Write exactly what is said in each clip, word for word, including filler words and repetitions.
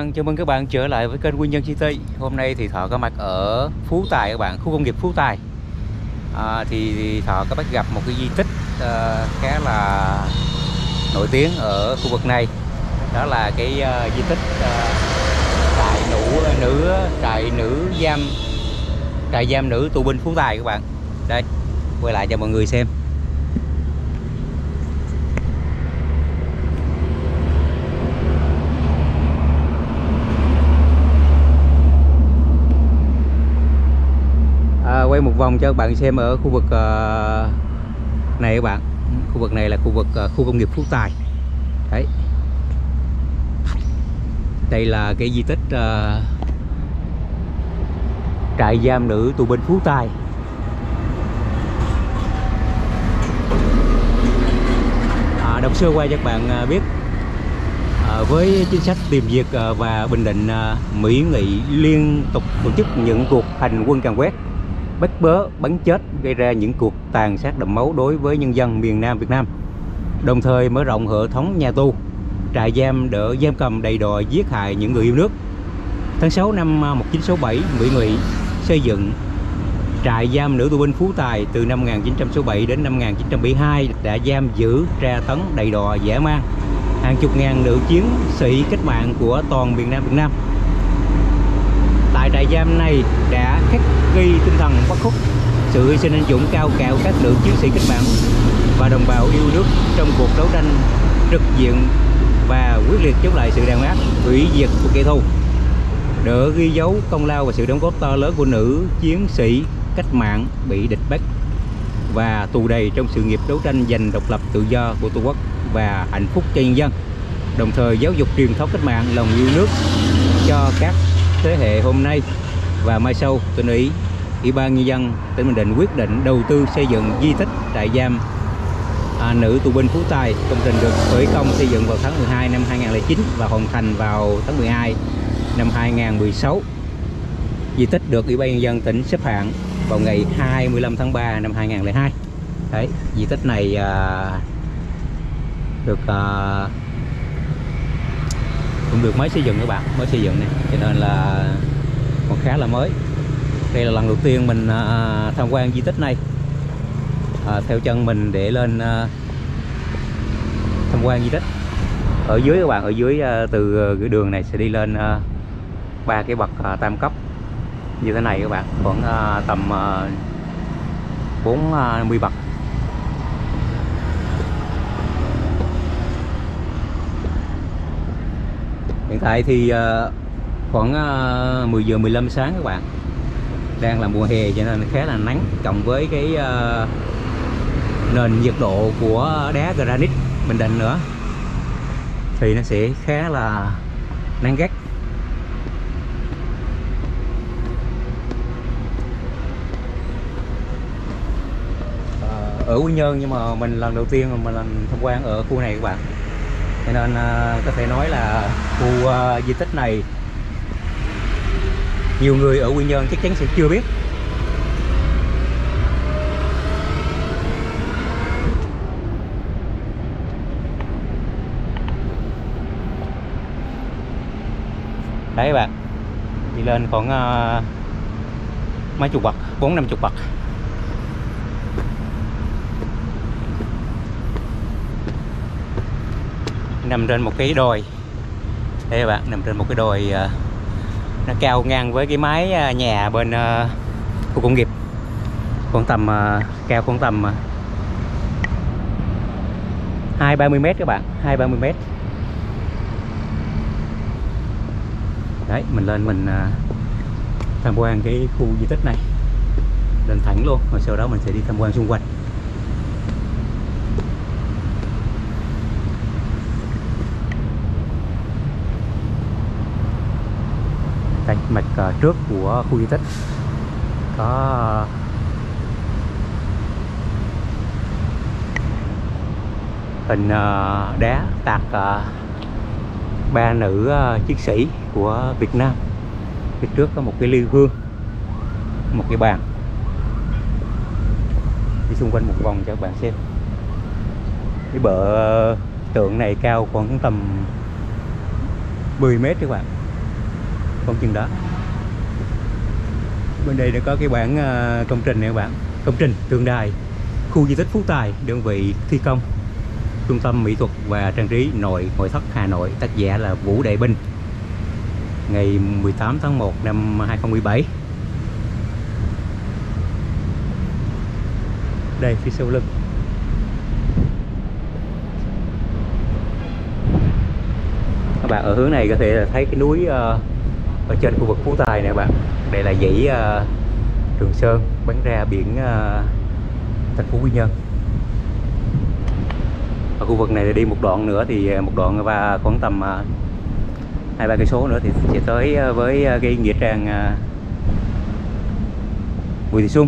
bạn, chào mừng các bạn trở lại với kênh Nguyên Nhân Chi Ti. Hôm nay thì Thọ có mặt ở Phú Tài các bạn, khu công nghiệp Phú Tài. à, thì, thì Thọ có bắt gặp một cái di tích uh, khá là nổi tiếng ở khu vực này. Đó là cái uh, di tích uh, trại nữ nữ trại nữ giam trại giam nữ tù binh Phú Tài các bạn. Đây, quay lại cho mọi người xem. À, quay một vòng cho các bạn xem ở khu vực uh, này các bạn. Khu vực này là khu vực uh, khu công nghiệp Phú Tài. Đấy, đây là cái di tích uh, trại giam nữ tù binh Phú Tài. À, đọc sơ qua cho các bạn biết, à, với chính sách tìm việc và bình định, Mỹ Nghị liên tục tổ chức những cuộc hành quân càn quét, bắt bớ, bắn chết, gây ra những cuộc tàn sát đẫm máu đối với nhân dân miền Nam Việt Nam, đồng thời mở rộng hệ thống nhà tù, trại giam đỡ giam cầm đầy đọa giết hại những người yêu nước. Tháng sáu năm một nghìn chín trăm sáu mươi bảy, Mỹ Nghị xây dựng trại giam nữ tù binh Phú Tài. Từ năm một nghìn chín trăm sáu mươi bảy đến năm một nghìn chín trăm bảy mươi hai đã giam giữ, tra tấn, đầy đọa, dã man hàng chục ngàn nữ chiến sĩ cách mạng của toàn miền Nam Việt Nam. Tại trại giam này đã khắc ghi tinh thần bất khuất, sự hy sinh anh dũng cao cả của các nữ chiến sĩ cách mạng và đồng bào yêu nước trong cuộc đấu tranh trực diện và quyết liệt chống lại sự đàn áp, hủy diệt của kẻ thù, đỡ ghi dấu công lao và sự đóng góp to lớn của nữ chiến sĩ cách mạng bị địch bắt và tù đầy trong sự nghiệp đấu tranh giành độc lập tự do của Tổ quốc và hạnh phúc cho nhân dân, đồng thời giáo dục truyền thống cách mạng, lòng yêu nước cho các thế hệ hôm nay và mai sau. Tỉnh ủy, Ủy ban nhân dân tỉnh Bình Định quyết định đầu tư xây dựng di tích trại giam à, nữ tù binh Phú Tài. Công trình được khởi công xây dựng vào tháng mười hai năm hai nghìn không trăm lẻ chín và hoàn thành vào tháng mười hai năm hai nghìn không trăm mười sáu. Di tích được Ủy ban nhân dân tỉnh xếp hạng vào ngày hai mươi lăm tháng ba năm hai nghìn không trăm lẻ hai. Đấy, di tích này à, được à, cũng được mới xây dựng các bạn, mới xây dựng này, cho nên là còn khá là mới. Đây là lần đầu tiên mình à, tham quan di tích này. À, theo chân mình để lên à, tham quan di tích. Ở dưới các bạn, ở dưới à, từ cái đường này sẽ đi lên ba à, cái bậc à, tam cấp như thế này các bạn, khoảng à, tầm à, bốn mươi bậc. Hiện tại thì uh, khoảng uh, mười giờ mười lăm sáng các bạn, đang là mùa hè cho nên khá là nắng, cộng với cái uh, nền nhiệt độ của đá granite Bình Định nữa thì nó sẽ khá là nắng gắt. Uh, ở Quy Nhơn nhưng mà mình lần đầu tiên mà mình lần tham quan ở khu này các bạn, cho nên uh, có thể nói là khu uh, di tích này nhiều người ở Quy Nhơn chắc chắn sẽ chưa biết. Đấy các bạn, đi lên khoảng uh, mấy chục bậc, bốn năm chục bậc. Nằm trên một cái đồi. Đây các bạn, nằm trên một cái đồi uh, nó cao ngang với cái mái uh, nhà bên uh, khu công nghiệp, khoảng tầm uh, cao khoảng tầm uh, hai ba mươi mét các bạn, hai ba mươi mét. Đấy, mình lên mình uh, tham quan cái khu di tích này, lên thẳng luôn, rồi sau đó mình sẽ đi tham quan xung quanh. Đây, mặt uh, trước của khu di tích có hình uh, đá tạc uh, ba nữ uh, chiến sĩ của Việt Nam. Phía trước có một cái ly hương, một cái bàn. Đi xung quanh một vòng cho các bạn xem. Cái bờ tượng này cao khoảng tầm mười mét các bạn. con chừng đó. Bên đây đã có cái bảng uh, công trình này các bạn. Công trình tượng đài khu di tích Phú Tài, đơn vị thi công Trung tâm Mỹ thuật và Trang trí Nội Ngoại thất Hà Nội, tác giả là Vũ Đại Binh, ngày mười tám tháng một năm hai không một bảy. Đây phía sau lưng các bạn, ở hướng này có thể thấy cái núi uh, ở trên khu vực Phú Tài này các bạn. Đây là dãy uh, Trường Sơn bắn ra biển uh, thành phố Quy Nhơn. Ở khu vực này thì đi một đoạn nữa thì một đoạn và khoảng tầm hai ba cây số nữa thì sẽ tới với cái nghĩa trang uh, Bùi Thị Xuân.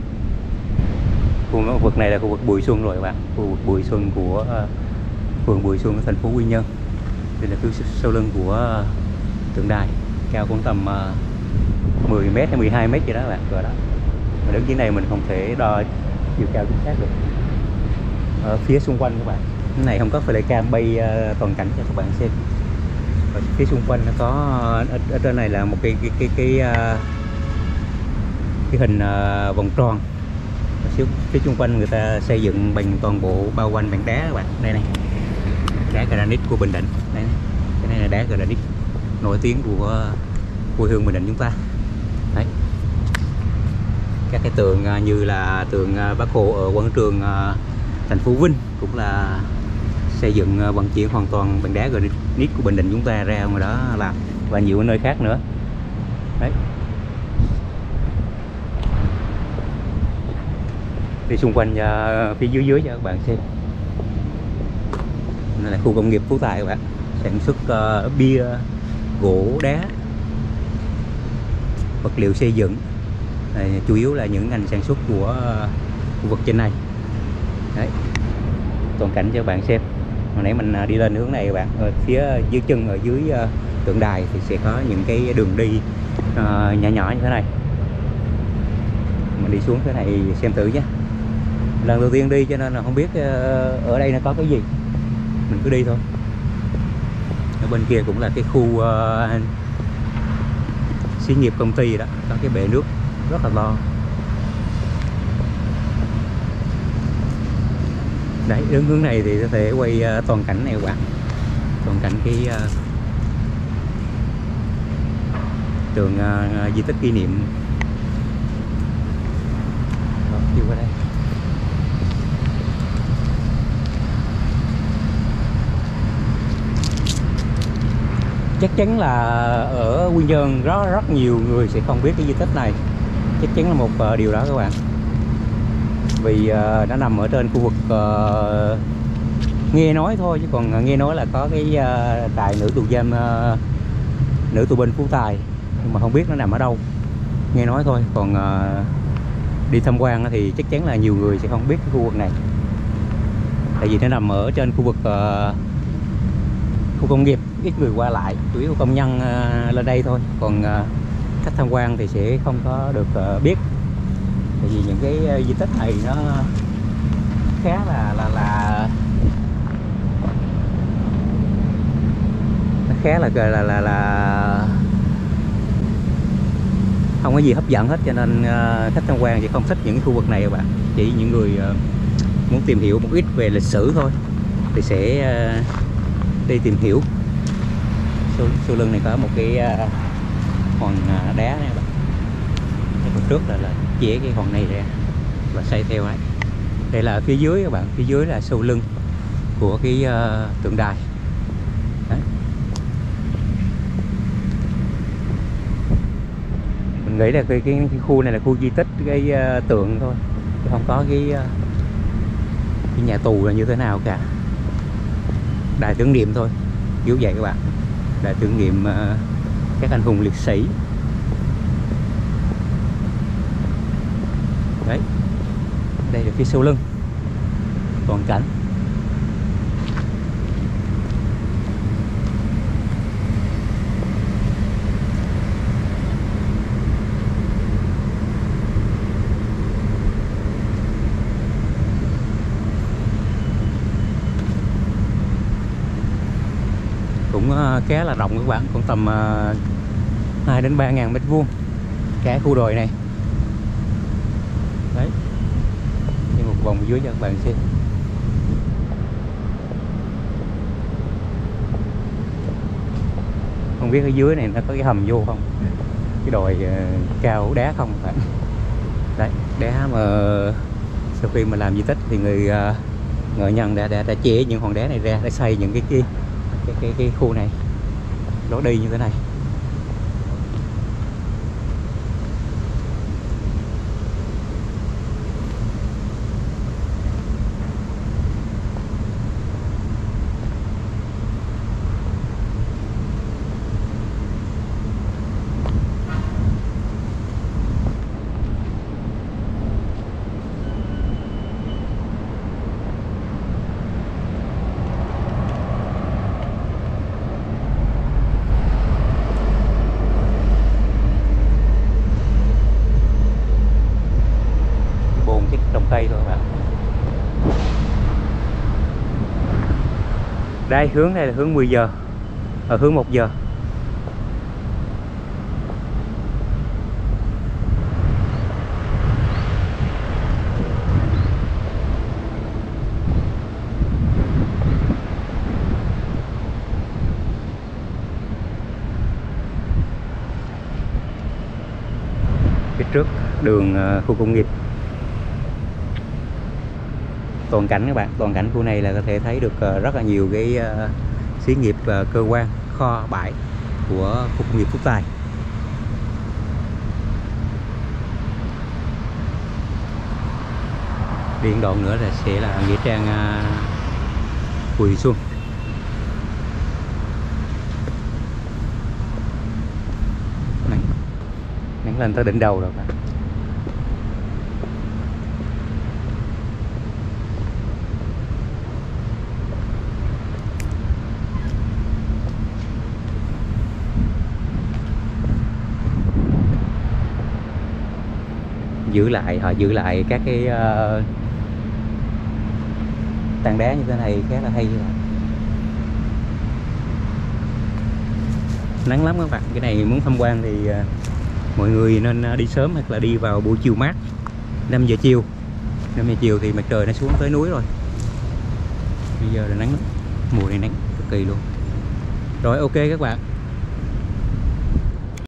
Khu vực này là khu vực Bùi Xuân rồi các bạn, khu vực Bùi Xuân của uh, phường Bùi Xuân ở thành phố Quy Nhơn. Đây là phía sau lưng của uh, tượng đài, cao khoảng tầm uh, mười mét hay mười hai mét gì đó các bạn, rồi đó. Mà đứng dưới này mình không thể đo chiều cao chính xác được. Ở phía xung quanh các bạn, cái này không có flycam bay uh, toàn cảnh cho các bạn xem. Ở phía xung quanh nó có ở, ở trên này là một cái cái cái cái, uh, cái hình uh, vòng tròn. Ở phía, phía xung quanh người ta xây dựng bằng toàn bộ bao quanh bằng đá các bạn. Đây này, đá granite của Bình Định. Đây này. Cái này là đá granite nổi tiếng của quê hương Bình Định chúng ta. Đấy. Các cái tượng như là tượng Bác Hồ ở quảng trường thành phố Vinh cũng là xây dựng vận chuyển hoàn toàn bằng đá granite của Bình Định chúng ta ra ngoài đó làm, và nhiều nơi khác nữa. Đấy. Đi xung quanh uh, phía dưới dưới cho các bạn xem. Đây là khu công nghiệp Phú Tài các bạn, sản xuất uh, bia, gỗ, đá, vật liệu xây dựng. Đây, chủ yếu là những ngành sản xuất của uh, khu vực trên này. Đấy. Toàn cảnh cho các bạn xem. Hồi nãy mình uh, đi lên hướng này các bạn, ở phía dưới chân ở dưới uh, tượng đài thì sẽ có những cái đường đi uh, nhỏ nhỏ như thế này. Mình đi xuống cái này xem thử nhé. Lần đầu tiên đi cho nên là không biết uh, ở đây nó có cái gì, mình cứ đi thôi. Ở bên kia cũng là cái khu uh, xí nghiệp công ty đó, có cái bể nước rất là to. Đấy, đứng hướng này thì có thể quay uh, toàn cảnh này các bạn, toàn cảnh cái uh, tường uh, di tích kỷ niệm. Đó, đi qua đây. Chắc chắn là ở Quy Nhơn rất rất nhiều người sẽ không biết cái di tích này. Chắc chắn là một uh, điều đó các bạn. Vì uh, nó nằm ở trên khu vực uh, nghe nói thôi, chứ còn nghe nói là có cái uh, đài nữ tù giam uh, nữ tù binh Phú Tài, nhưng mà không biết nó nằm ở đâu, nghe nói thôi. Còn uh, đi tham quan thì chắc chắn là nhiều người sẽ không biết cái khu vực này, tại vì nó nằm ở trên khu vực uh, khu công nghiệp, ít người qua lại, chủ yếu công nhân uh, lên đây thôi. Còn uh, khách tham quan thì sẽ không có được uh, biết, tại vì những cái uh, di tích này nó khá là là là nó khá là là là, là không có gì hấp dẫn hết, cho nên uh, khách tham quan thì không thích những cái khu vực này các bạn. Chỉ những người uh, muốn tìm hiểu một ít về lịch sử thôi thì sẽ uh, đi tìm hiểu. Sau, sau lưng này có một cái uh, hòn uh, đá này các bạn. Cái phần trước là, là chẻ cái hòn này ra và xây theo ấy. Đây là phía dưới các bạn, phía dưới là sau lưng của cái uh, tượng đài. Đấy. Mình nghĩ là cái, cái, cái khu này là khu di tích cái uh, tượng thôi, chứ không có cái, uh, cái nhà tù là như thế nào cả. Đài tưởng niệm thôi, kiểu vậy các bạn. Đài tưởng niệm uh, các anh hùng liệt sĩ. Đấy, đây là phía sau lưng toàn cảnh. Cũng khá là rộng các bạn, khoảng tầm hai đến ba ngàn mét vuông cả khu đồi này. Đấy, đi một vòng dưới cho các bạn xem. Không biết ở dưới này nó có cái hầm vô không, cái đồi uh, cao đá không các bạn. Đấy, đá mà sau khi mà làm di tích thì người uh, nghệ nhân đã, đã đã chẻ những hòn đá này ra để xây những cái cái cái cái, cái khu này lối đi như thế này. Trồng cây thôi các bạn. Đây, hướng này là hướng mười giờ, ở hướng một giờ. Phía trước đường khu công nghiệp. Toàn cảnh các bạn, toàn cảnh khu này là có thể thấy được rất là nhiều cái uh, xí nghiệp, uh, cơ quan, kho, bãi của khu công nghiệp Phúc Tài. Điện đoạn nữa là sẽ là nghĩa trang uh, Bùi Xuân. Này, nắng lên tới đỉnh đầu rồi các bạn. Giữ lại, họ giữ lại các cái uh, tảng đá như thế này khá là hay. Nắng lắm các bạn, cái này muốn tham quan thì uh, mọi người nên uh, đi sớm hoặc là đi vào buổi chiều mát, năm giờ chiều. năm giờ chiều thì mặt trời nó xuống tới núi rồi. Bây giờ là nắng lắm, mùa này nắng cực kỳ luôn. Rồi, ok các bạn,